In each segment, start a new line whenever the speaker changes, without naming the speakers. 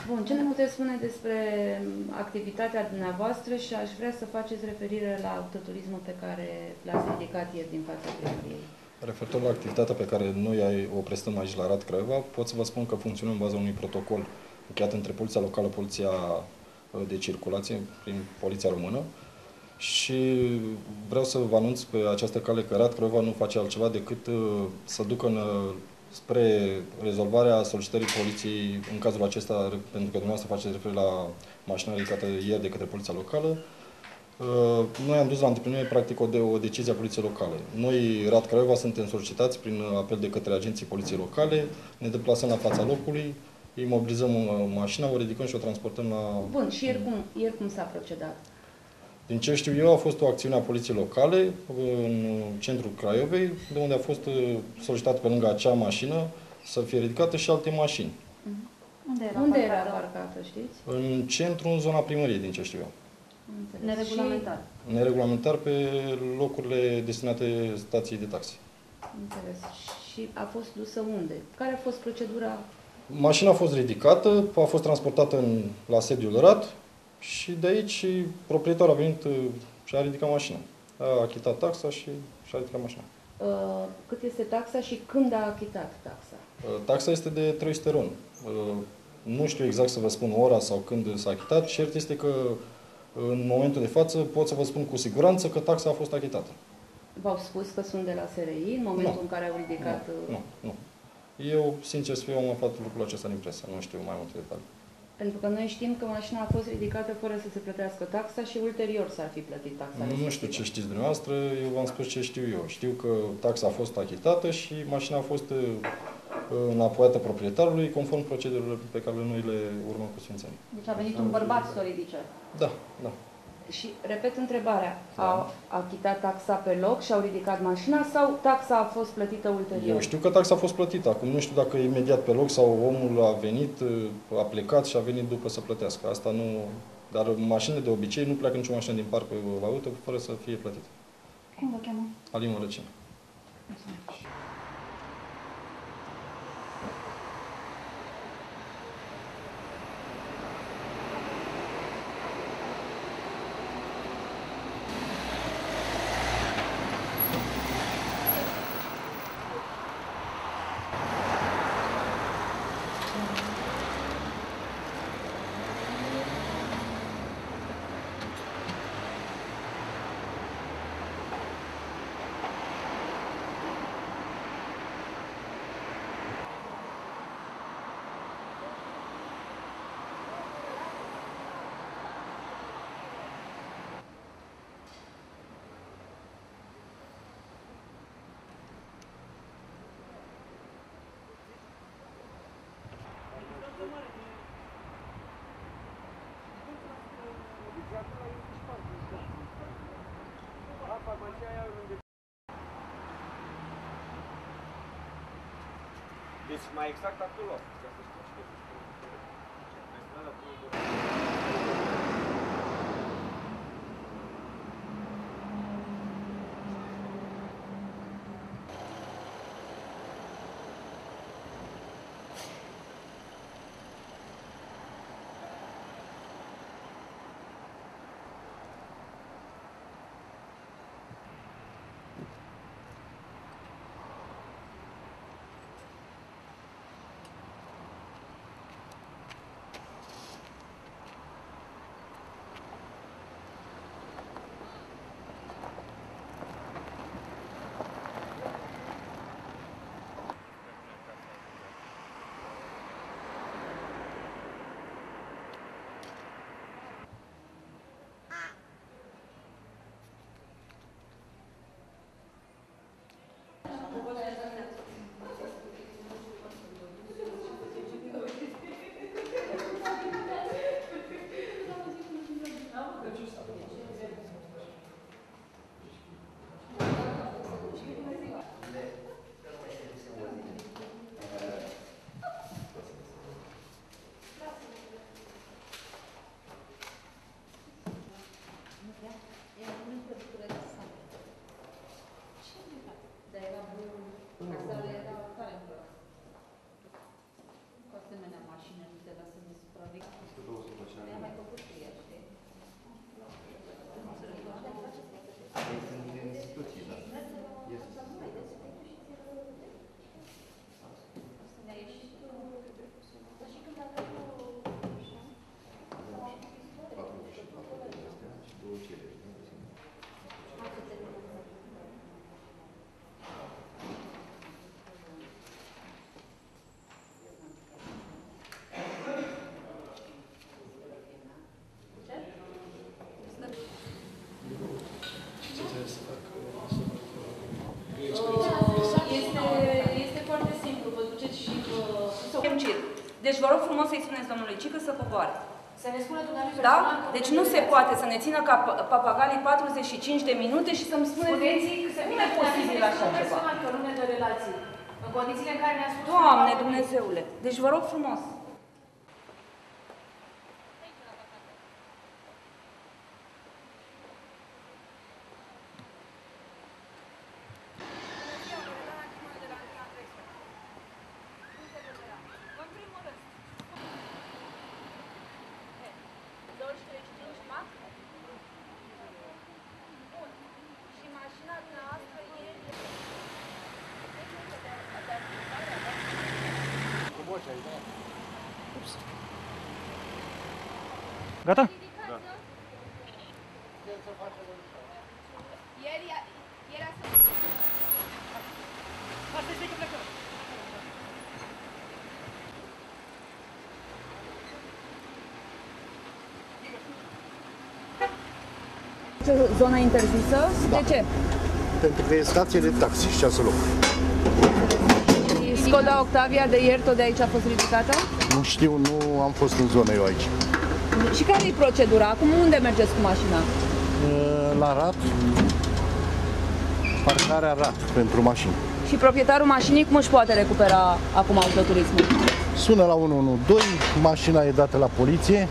Bun, ce ne puteți spune despre activitatea dumneavoastră și aș vrea să faceți referire la autoturismul pe care l-ați ridicat ieri din fața primăriei?
Referitor la activitatea pe care noi o prestăm aici la Rad Craiova, pot să vă spun că funcționăm în baza unui protocol încheiat între Poliția Locală, Poliția de Circulație, prin Poliția Română, și vreau să vă anunț pe această cale că Rad Craiova nu face altceva decât să ducă spre rezolvarea solicitării poliției în cazul acesta, pentru că dumneavoastră faceți referire la mașina ridicată ieri de către Poliția Locală. Noi am dus la îndeplinire, practic, o decizie a Poliției Locale. Noi, Rad Craiova, suntem solicitați prin apel de către agenții Poliției Locale, ne deplasăm la fața locului, îi mobilizăm mașina, o ridicăm și o transportăm la...
Bun, și ieri cum s-a procedat?
Din ce știu eu, a fost o acțiune a Poliției Locale în centrul Craiovei, de unde a fost solicitat pe lângă acea mașină să fie ridicată și alte mașini.
Unde era parcată, știți?
În centru, în zona primăriei, din ce știu eu.
Neregulamentar.
Neregulamentar pe locurile destinate stației de taxi.
Înțeles. Și a fost dusă unde? Care a fost procedura?
Mașina a fost ridicată, a fost transportată la sediul Rad și de aici proprietarul a venit și a ridicat mașina. A achitat taxa și a ridicat mașina.
Cât este taxa și când a achitat taxa?
Taxa este de 300 RON. Nu știu exact să vă spun ora sau când s-a achitat. Cert este că în momentul de față pot să vă spun cu siguranță că taxa a fost achitată.
V-au spus că sunt de la SRI în momentul în care au ridicat...
Nu. Eu, sincer să fiu, am aflat lucrul acesta din presă. Nu știu mai multe detalii.
Pentru că noi știm că mașina a fost ridicată fără să se plătească taxa și ulterior s-ar fi plătit taxa.
Nu știu ce știți dumneavoastră, eu v-am spus ce știu eu. Știu că taxa a fost achitată și mașina a fost înapoiată proprietarului conform procedurilor pe care noi le urmăm cu sfințenie.
Deci a venit un bărbat să o ridice.
Da.
Și repet întrebarea, au achitat taxa pe loc și au ridicat mașina sau taxa a fost plătită ulterior?
Eu știu că taxa a fost plătită. Acum nu știu dacă imediat pe loc sau omul a venit, a plecat și a venit după să plătească. Asta nu... Dar mașinile de obicei nu pleacă nicio mașină din parc pe valută fără să fie plătită.
Cum vă cheamă?
Alin Mărăcin.
Deci mai exact acolo.
Deci vă rog frumos să-i spuneți domnului Cică să coboare.
Să ne spună dumneavoastră
Da?
personal că
Deci
nu
nu se
delegați.
poate să ne țină ca papagalii 45 de minute și să-mi spuneți...
Spuneți că
nu e posibil așa ceva.
personal că nu ne dă relații. În condițiile în care ne-a spus...
Doamne Dumnezeule! Deci vă rog frumos.
Gata?
Zona interzisă? De ce?
Pentru că e stație de taxi și ceasul loc.
Skoda Octavia de ieri tot de aici a fost ridicată?
Nu știu, nu am fost în zonă eu aici.
Și care e procedura? Acum unde mergeți cu mașina?
La RAT, parcarea RAT pentru mașini.
Și proprietarul mașinii cum își poate recupera acum autoturismul?
Sună la 112, mașina e dată la poliție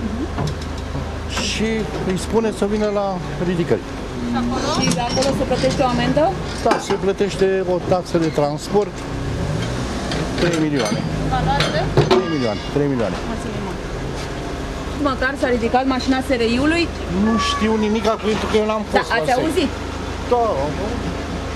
și îi spune să vină la ridicări.
Și de acolo se plătește o amendă?
Da, se plătește o taxă de transport, 3 milioane.
Valoare de?
3 milioane, 3 milioane.
Măcar s-a ridicat mașina SRI-ului?
Nu știu nimic pentru că eu n-am
Da,
fost la
ați
SEI.
auzit?
Da, am auzit.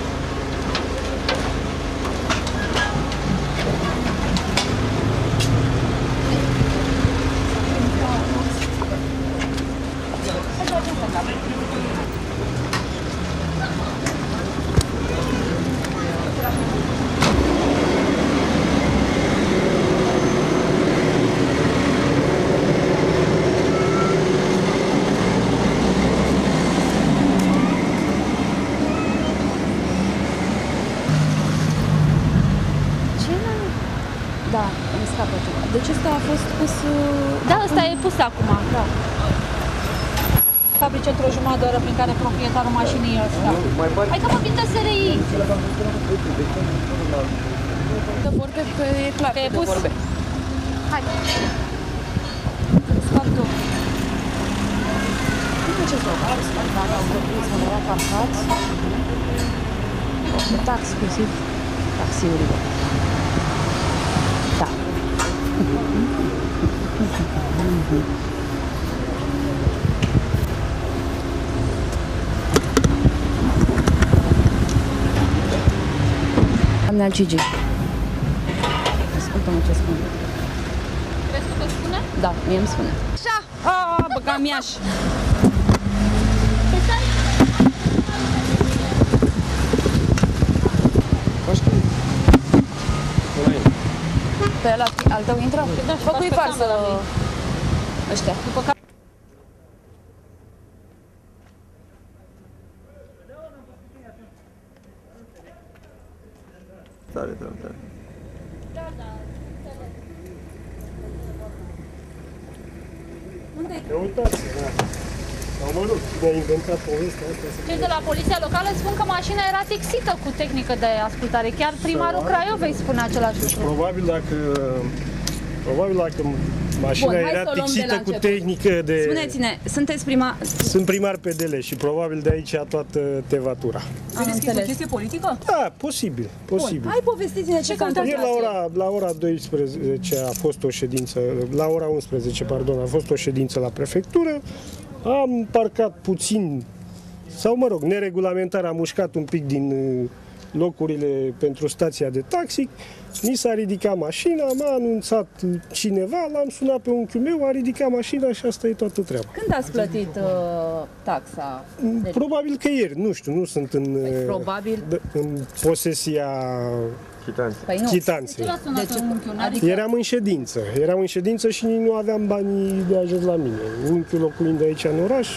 Da, îmi scapă ceva. Deci ăsta a fost pus...
Da, ăsta e pus acum. Da. Fabrice într-o jumătate de oră prin care proprietarul mașinii ăsta. Hai că vorbim de SRI.
De vorbe, că e clar
Că e
de
pus.
vorbe.
Hai. Sfântul.
Nu ce să fac?
Dacă autoturismul era parcat,
Exclusiv taxiurile. Da. Doamna Gigi, ascultă-mă ce spune.
crezi că te spune?
Da, mie îmi spune.
Așa.
A, băga miaș.
Te stai?
Pe ăla, al tău intră?
Da, și
Fă
faci
cui
pe
par să...
camera lui.
Ăștia.
După care...
Tare, tare, tare.
Uitați, da. Sau mă rog, cine a inventat povestea asta să...
Cei de la Poliția Locală spun că mașina era texită cu tehnică de ascultare. Chiar primarul Craiovei spune același lucru.
Probabil dacă mașina
Bun, hai
era
să o luăm de
texită
la
cu
început.
tehnică de...
Spuneți-ne, sunteți prima...
Sunt primar PDL și probabil de aici toată tevatura.
Am înțeles.
politică?
Da, posibil, posibil.
Hai povestiți-ne ce contați.
Ieri la ora 12 a fost o ședință, la ora 11, pardon, a fost o ședință la prefectură. Am parcat puțin, sau mă rog, neregulamentar, am mușcat un pic din locurile pentru stația de taxi. Mi s-a ridicat mașina, m-a anunțat cineva, l-am sunat pe unchiul meu, a ridicat mașina și asta e toată treaba.
Când ați plătit taxa? Deci,
Probabil că ieri, nu știu, nu sunt
probabil.
în posesia
Păi nu.
chitanței.
De ce? Adică,
Eram în ședință și nu aveam banii de ajuns la mine. Unchiul locuind aici în oraș,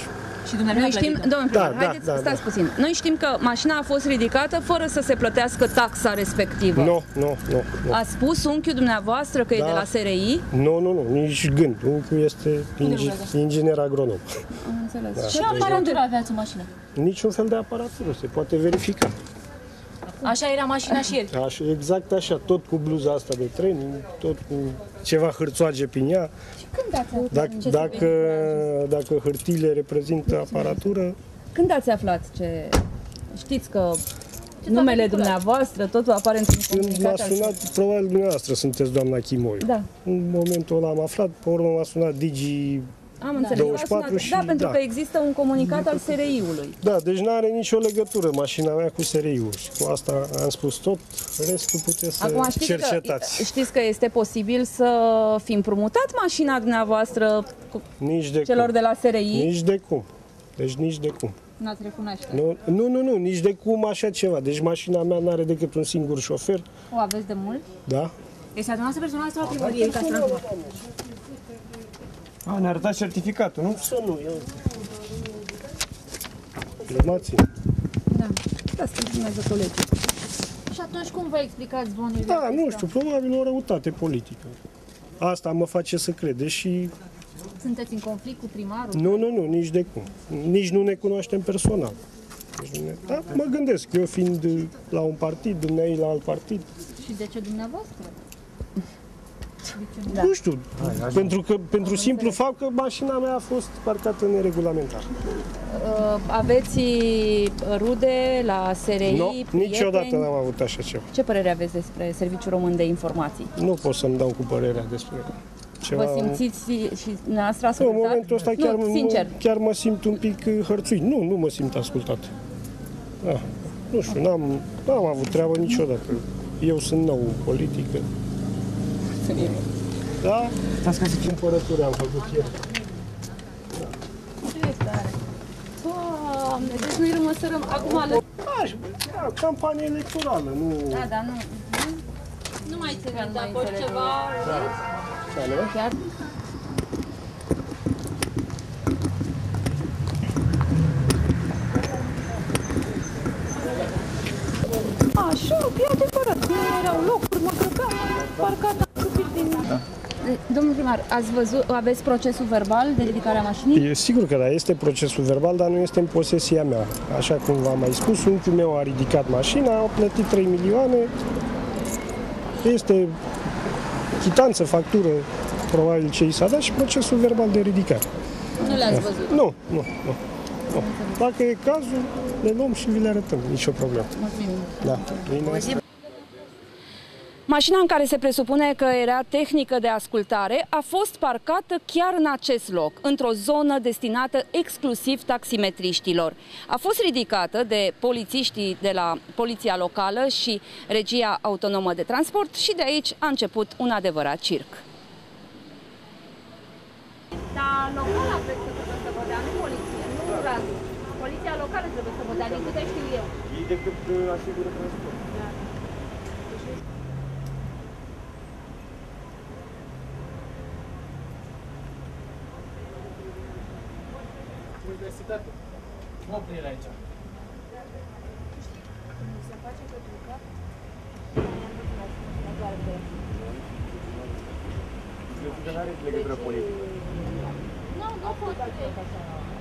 Și dumneavoastră
Noi știm, domnul primar,
Da,
haideți,
da,
stați puțin. Noi știm că mașina a fost ridicată fără să se plătească taxa respectivă.
Nu.
A spus unchiul dumneavoastră că e
Da.
de la SRI?
Nu, nici gând. Unchiul este inginer agronom.
Am înțeles.
Ce aparatură aveați în mașină?
Niciun fel de aparatură, se poate verifica.
Așa era mașina și ieri.
Așa, exact așa, tot cu bluza asta de training, tot cu ceva hârțoage prin ea.
Când ați aflat?
Dacă hârtiile reprezintă aparatură,
Când ați aflat ce... Știți că numele dumneavoastră, totul apare într-un
când m-a
comunicat al
sunat, probabil dumneavoastră sunteți doamna Chimoiu.
Da.
În momentul ăla am aflat, pe urmă m-a sunat Digi.
Am înțeles.
24
V-a sunat.
și-
Da, pentru
da.
că există un comunicat al SRI-ului.
Da, deci nu are nicio legătură mașina mea cu SRI-ul. Cu asta am spus tot, restul puteți să
Acum
cercetați.
știți că este posibil să fi împrumutat mașina dumneavoastră cu
Nici de
celor
cum.
de la SRI?
Nici de cum. Deci nici de cum.
N-ați recunoaște.
Nu, nici de cum așa ceva. Deci mașina mea nu are decât un singur șofer,
O aveți de mult?
da?
Este adunată personală sau la primărie? Ca să
Ne-a arătat certificatul, nu?
Să nu, eu... Lămați.
Da. Da, urmează colegii.
Și atunci cum vă explicați zvonurile?
Da, nu știu, probabil o răutate politică. Asta mă face să cred, deși
Sunteți în conflict cu primarul?
nu, nici de cum. Nici nu ne cunoaștem personal. Deci da, mă gândesc, eu fiind la un partid, dumneavoastră la alt partid,
Și de ce dumneavoastră?
Da.
nu știu, pentru simplu fapt că mașina mea a fost parcată neregulamentar.
Aveți rude la SRI,
Nu,
prieteni?
niciodată n-am avut așa ceva.
Ce părere aveți despre Serviciul Român de Informații?
Nu pot să-mi dau cu părerea despre ceva.
Vă simțiți și dumneavoastră
Nu,
ascultat?
în momentul ăsta
Sincer.
chiar mă simt un pic hărțuit. Nu mă simt ascultat. Da. Nu știu, n-am avut treabă niciodată. Eu sunt nou în politică. Da?
Stați ca să fim.
Cumpărături am făcut ieri.
Doamne, deci noi rămăsărăm acum alături.
Campanie electorală, nu...
Da, dar nu mai țin de acord ceva.
Da, nu?
Chiar? Așa, e adevărat, nu erau locuri, mă căcam, parcat am supit din... Da. Domnul primar, aveți procesul verbal de ridicare a mașinii?
E sigur că da, este procesul verbal, dar nu este în posesia mea. Așa cum v-am mai spus, unchiul meu a ridicat mașina, a plătit 3 milioane. Este chitanță, factură, probabil ce i s-a dat și procesul verbal de ridicare.
Nu le-ați văzut?
Nu. Dacă e cazul, le luăm și vi le arătăm, nicio problemă. Da, bine.
Mașina în care se presupune că era tehnică de ascultare a fost parcată chiar în acest loc, într-o zonă destinată exclusiv taximetriștilor. A fost ridicată de polițiștii de la Poliția Locală și Regia Autonomă de Transport și de aici a început un adevărat circ.
Dar locala trebuie să vă dea, nu poliția, nu razul. Poliția locală trebuie să vă dea, din câte știu eu.
Ei decât asigură transport.
Universitate. Mă oprire aici.
Nu are legătură politică.
Nu pot.